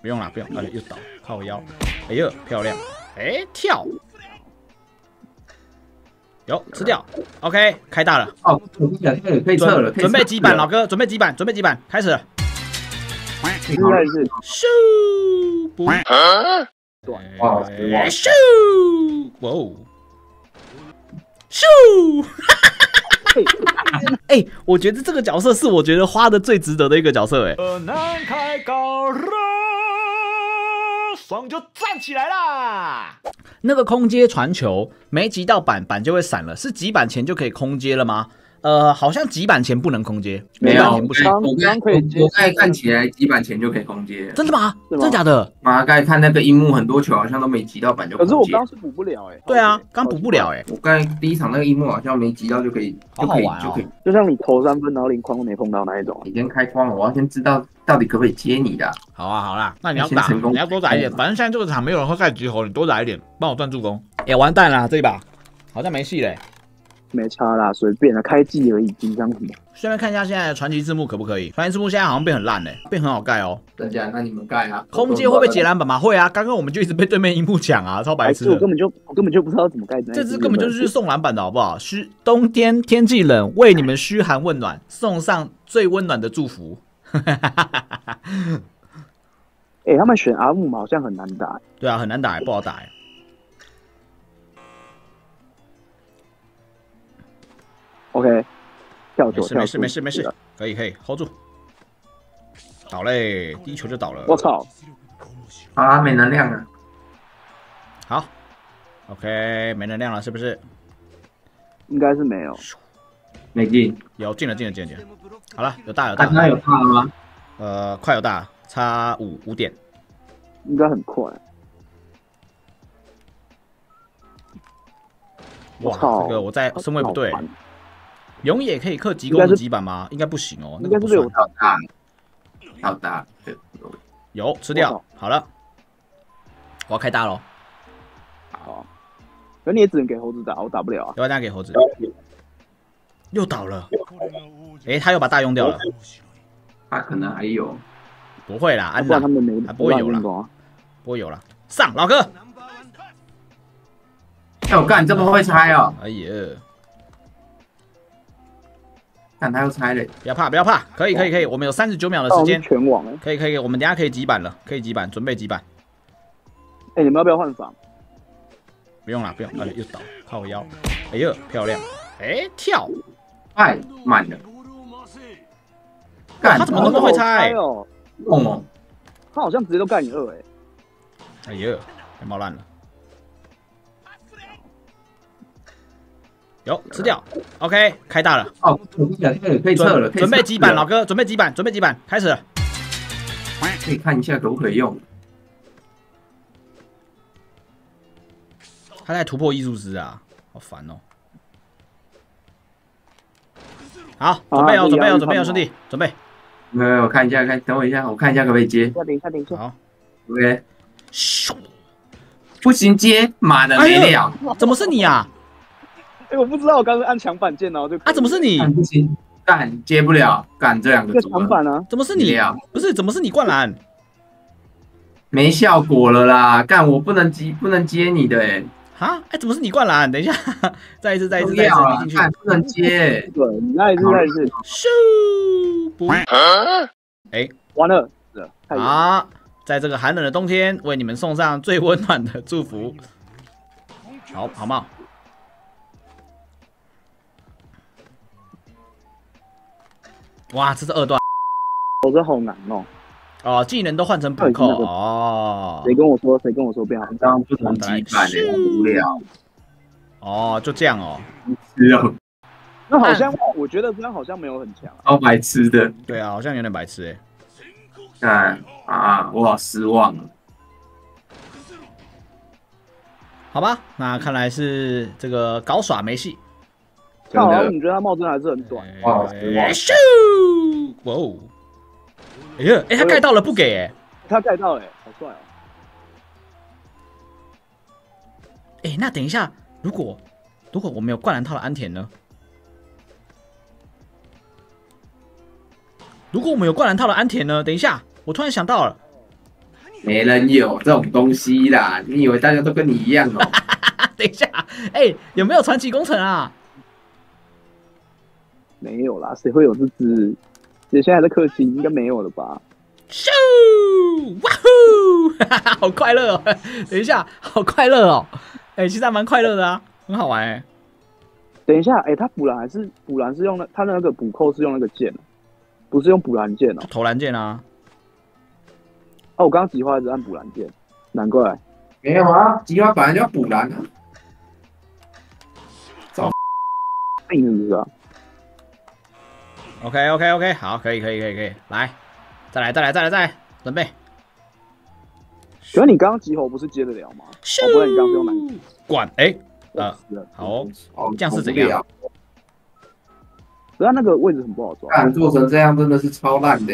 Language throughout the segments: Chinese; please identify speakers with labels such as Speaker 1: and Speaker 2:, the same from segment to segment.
Speaker 1: 不用啦，不用，又倒，靠腰，哎呦，漂亮，哎，跳，有吃掉 ，OK， 开大了，
Speaker 2: 哦，可以撤了，
Speaker 1: 准备几板，老哥，准备几板，开始了，
Speaker 3: 应该是
Speaker 1: 咻，不，
Speaker 2: 哇，
Speaker 1: 咻，哇哦，咻。哎、我觉得这个角色是我觉得花的最值得的一个角色，哎。南开高热，爽就站起来啦！那个空接传球没击到板就会闪了，是几板前就可以空接了吗？好像几板前不能空接，
Speaker 2: 没有，
Speaker 1: 不行。
Speaker 3: 刚可以接。
Speaker 2: 我刚才看起来几板前就可以空接，
Speaker 1: 真的吗？真的假的？
Speaker 2: 妈，刚才看那个樱木，很多球好像都没击到板就空接。
Speaker 3: 可是我刚是补不了哎。
Speaker 1: 对啊，刚补不了哎。
Speaker 2: 我刚才第一场那个樱木好像没击到就可以，
Speaker 1: 好好玩哦。
Speaker 3: 就像你投3分，然后连框都没碰到那一种。
Speaker 2: 你先开框了，我要先知道到底可不可以接你的。
Speaker 1: 好啊，好啦，那你要打，你要多打一点。反正现在这个场没有人会盖急吼，你多打一点，帮我赚助攻。哎，完蛋了，这一把好像没戏嘞。
Speaker 3: 没差啦，随便啦，开季而已，紧张什么？
Speaker 1: 顺便看一下现在的传奇字幕可不可以？传奇字幕现在好像变很烂嘞，变很好盖哦。
Speaker 2: 真假？那你们盖啊？
Speaker 1: 空接会不会截篮板吗？会啊，刚刚我们就一直被对面樱木抢啊，超白痴的。
Speaker 3: 我根本就不知道怎么盖。
Speaker 1: 这支根本就是送篮板的好不好？冬天天气冷，为你们嘘寒问暖，送上最温暖的祝福。
Speaker 3: 哎，他们选阿木嘛，好像很难打。
Speaker 1: 对啊，很难打，不好打。
Speaker 3: OK， 跳球，
Speaker 1: 没事，可以 hold 住。倒嘞，第一球就倒了。
Speaker 3: 我操！
Speaker 2: 啊，没能量了。
Speaker 1: 好 ，OK， 没能量了，是不是？
Speaker 3: 应该是没有。
Speaker 2: 没进。
Speaker 1: 有进了。好了，有大。
Speaker 2: 那有大了吗？
Speaker 1: 快有大，差5点。
Speaker 3: 应该很快。
Speaker 1: 哇，这个我在身位不对。永野可以克急攻的几板吗？应该不行哦，那个不算。
Speaker 2: 好大，
Speaker 1: 有吃掉，好了，我要开大喽。
Speaker 3: 好，可你也只能给猴子打，我打不了啊。
Speaker 1: 要不然给猴子，又倒了。哎，他又把大用掉了。
Speaker 2: 他可能还有，
Speaker 1: 不会啦，安娜
Speaker 3: 他们没，
Speaker 1: 不会有了，不会有了。上老哥，
Speaker 2: 哎，我干，你这么会猜哦！
Speaker 1: 哎呀。
Speaker 2: 看他又拆了，
Speaker 1: 不要怕，可以，我们有39秒的时间，
Speaker 3: 全网
Speaker 1: 可以，我们等下可以几板了，准备几板。
Speaker 3: 哎，你们要不要换防？
Speaker 1: 不用啦，又倒，靠腰，哎呦，漂亮，哎，跳，
Speaker 2: 太慢了，
Speaker 1: 他怎么那么会猜？
Speaker 3: 哦，他好像直接都盖你2哎，
Speaker 1: 哎呦，太冒烂了。有吃掉 ，OK， 开大了。
Speaker 2: 哦，可以撤了。
Speaker 1: 准备几板，老哥，准备几板，开始了。
Speaker 2: 可以看一下可不可以用。
Speaker 1: 他在突破艺术师啊，好烦哦。好，准备哦，兄弟，准备。
Speaker 2: 没有，我看一下，等我一下，我看一下可不可以接。
Speaker 3: 等一下。
Speaker 1: 好
Speaker 2: ，OK。不行，接，妈的没了。
Speaker 1: 怎么是你啊？
Speaker 3: 哎，我不知道，我刚刚按抢板键，然后就
Speaker 1: 怎么是你？
Speaker 2: 不行，干接不了，干这2个组
Speaker 3: 抢板啊？
Speaker 1: 怎么是你？不是，怎么是你灌篮？
Speaker 2: 没效果了啦！干，我不能接你的哎。
Speaker 1: 啊？哎，怎么是你灌篮？等一下，再一次，没进去。
Speaker 2: 不能接。
Speaker 3: 对，你再一次。
Speaker 1: 咻！不。哎，
Speaker 3: 完了。
Speaker 1: 啊！在这个寒冷的冬天，为你们送上最温暖的祝福。好帽。哇，这是2段，
Speaker 3: 这好难哦。
Speaker 1: 哦，技能都换成补扣哦。
Speaker 3: 谁跟我说变好？
Speaker 2: 刚刚不同击板无聊。
Speaker 1: 哦，就这样哦。
Speaker 3: 那好像我觉得这样好像没有很强。
Speaker 2: 超白痴的。
Speaker 1: 对啊，好像有点白痴
Speaker 2: 哎。我好失望了。
Speaker 1: 好吧，那看来是这个搞耍没戏。
Speaker 3: 你觉得他帽真的还是很短？
Speaker 1: 咻！哇哦！哎呀，他盖到了不给哎，
Speaker 3: 他盖到哎，好帅哦！
Speaker 1: 哎，那等一下，如果我们有灌篮套的安田呢？等一下，我突然想到了，
Speaker 2: 没人有这种东西啦，你以为大家都跟你一样哦？
Speaker 1: 等一下，哎，有没有传奇工程啊？
Speaker 3: 没有啦，谁会有这只？姐现在还在氪金，应该没有了吧？
Speaker 1: 咻！哇呼！好快乐哦！等一下，好快乐哦！哎，其实还蛮快乐的啊，很好玩哎。
Speaker 3: 等一下，哎，他补蓝是用他的那个补扣是用那个剑，不是用补蓝剑哦。
Speaker 1: 投篮剑啊！
Speaker 3: 哦，我刚刚吉花一直按补蓝键，难怪。
Speaker 2: 没有啊，吉花本来就要补蓝啊。
Speaker 3: 病是不是啊
Speaker 1: OK， 好，可以，来，再来，准备。
Speaker 3: 可是你刚刚吉猴不是接得了吗？哦，不然你刚刚是用蓝
Speaker 1: 管，哎，好，这样是怎样？
Speaker 3: 可是他那个位置很不好抓。
Speaker 2: 看做成这样真的是超烂的。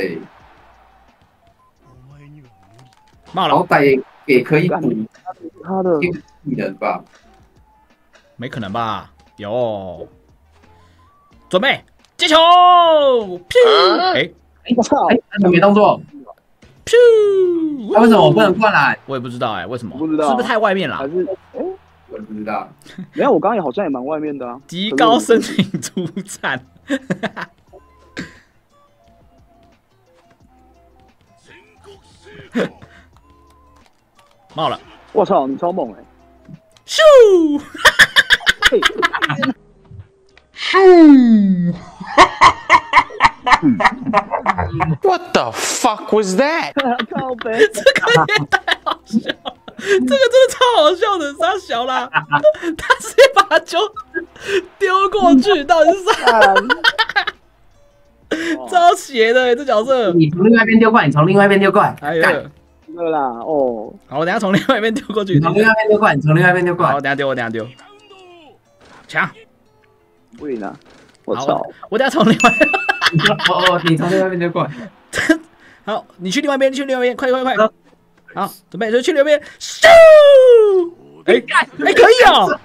Speaker 1: 冒了，
Speaker 2: 好歹也可以补
Speaker 3: 他的
Speaker 2: 技能吧？
Speaker 1: 没可能吧？有，准备接球，哎，
Speaker 3: 我操！
Speaker 2: 他怎么没动作？他为什么我不能灌篮？
Speaker 1: 我也不知道哎，为什么？
Speaker 3: 不知道，
Speaker 1: 是不是太外面了？
Speaker 3: 还是
Speaker 2: 我也不知道。
Speaker 3: 没有，我刚刚好像也蛮外面的啊。
Speaker 1: 极高申请出战。冒了！
Speaker 3: 我操，你超猛哎！
Speaker 1: 咻！
Speaker 4: 咻！What the fuck was that？
Speaker 3: 靠北，
Speaker 1: 这个也太好笑了，这个真的超好笑的，傻小啦！他直接把球丢过去，到底是啥？超邪的这角色！
Speaker 2: 你从另外一边丢过来，你从另外一边丢过来。
Speaker 1: 哎呦，
Speaker 3: 那个啦，哦，
Speaker 1: 好，我等下从另外一边丢过去。
Speaker 2: 你从另外一边丢过来，你从另外一边丢过来。
Speaker 1: 好，我等下丢，抢！
Speaker 3: 喂呢？我操！
Speaker 1: 我等下从另外。
Speaker 2: 你从另外一边丢过来。
Speaker 1: 好，你去另外一边，快！好，准备就去另外一边，咻！哎，可以哦！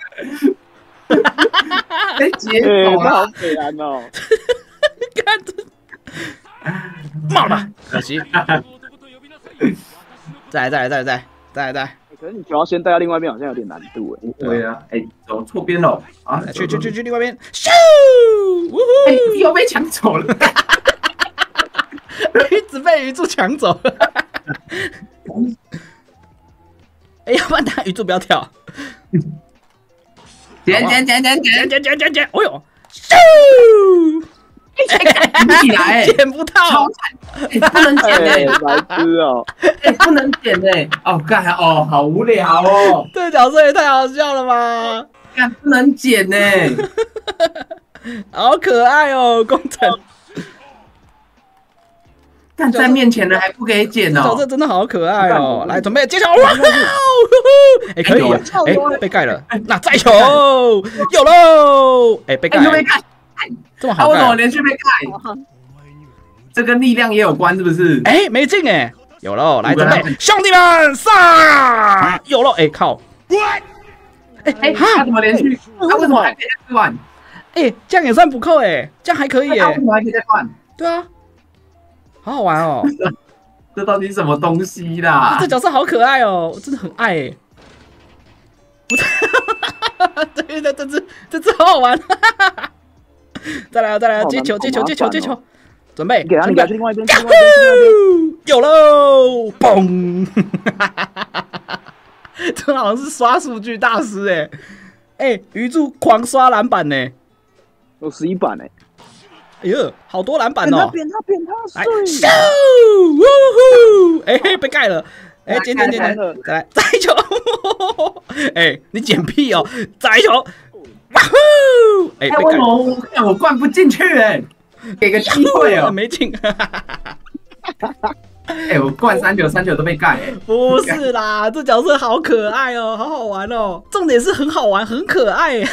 Speaker 2: 哎，接手
Speaker 3: 好
Speaker 2: 了，
Speaker 3: 北蓝哦！
Speaker 1: 看这，冒了，可惜。再来。
Speaker 3: 可是你球要先带到另外一边，好像有点难度哎。
Speaker 2: 对啊，哎，走错边了啊！
Speaker 1: 去另外一边，咻！
Speaker 2: 哎，又被抢走了。
Speaker 1: 一直被鱼柱抢走。哎，要不然他鱼柱不要跳。
Speaker 2: 捡！
Speaker 1: 哦呦，咻！
Speaker 2: 捡起来，
Speaker 1: 捡不到，
Speaker 2: 不能捡哎，
Speaker 3: 白痴哦！
Speaker 2: 哎，不能捡哎，哦，干哦，好无聊哦，
Speaker 1: 这个角色也太好笑了吧！
Speaker 2: 干不能捡哎，
Speaker 1: 好可爱哦，工程。
Speaker 2: 干在面前的还不给捡哦，
Speaker 1: 角色真的好可爱哦！来，准备接球，哇！哎，可以，哎，被盖了，那再球，有喽！哎，被盖，
Speaker 2: 又被盖。
Speaker 1: 这么好盖，
Speaker 2: 为什么连续被盖？这跟力量也有关，是不是？
Speaker 1: 哎，没进哎，有喽！来准备，兄弟们上！有喽！哎靠！
Speaker 2: 哎，他怎么连续？他为什么还可以再灌？
Speaker 1: 哎，这样也算补扣哎，这样还可以哎。
Speaker 2: 他为什么还可以再灌？
Speaker 1: 对啊，好好玩哦！
Speaker 2: 这到底是什么东西啦？
Speaker 1: 这角色好可爱哦，我真的很爱哎。这次好好玩。再来，接球，准备，
Speaker 3: 给他去另外一边，
Speaker 1: 有喽，嘣！这好像是刷数据大师哎，鱼柱狂刷篮板呢，
Speaker 3: 有11板哎，
Speaker 1: 哎呦，好多篮板哦！
Speaker 3: 扁他，
Speaker 1: 来，咻！呜呼！哎，被盖了，哎，捡，再来，再球！哎，你捡屁哦，再球！哇呼！哎，
Speaker 2: 为什么我灌不进去哎？给个机会哦，
Speaker 1: 没进。
Speaker 2: 哎，我灌3球都被盖哎。
Speaker 1: 不是啦，这角色好可爱哦，好好玩哦。重点是很好玩，很可爱。鱼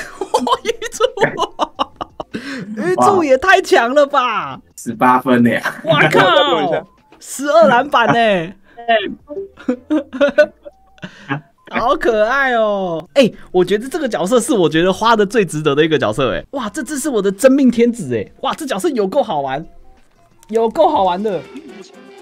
Speaker 1: 柱也太强了吧
Speaker 2: ！18分呢！
Speaker 1: 哇靠！12篮板呢！好可爱哦！哎，我觉得这个角色是我觉得花的最值得的一个角色哎！哇，这是我的真命天子哎！哇，这角色有够好玩，有够好玩的。